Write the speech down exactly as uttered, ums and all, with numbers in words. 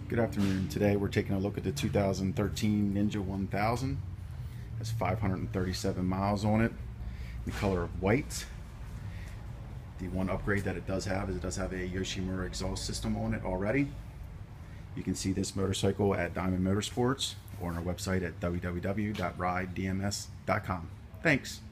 Good afternoon. Today we're taking a look at the two thousand thirteen Ninja one thousand. It has five hundred thirty-seven miles on it, in the color of white. The one upgrade that it does have is it does have a Yoshimura exhaust system on it already. You can see this motorcycle at Diamond Motorsports or on our website at w w w dot ride d m s dot com. Thanks.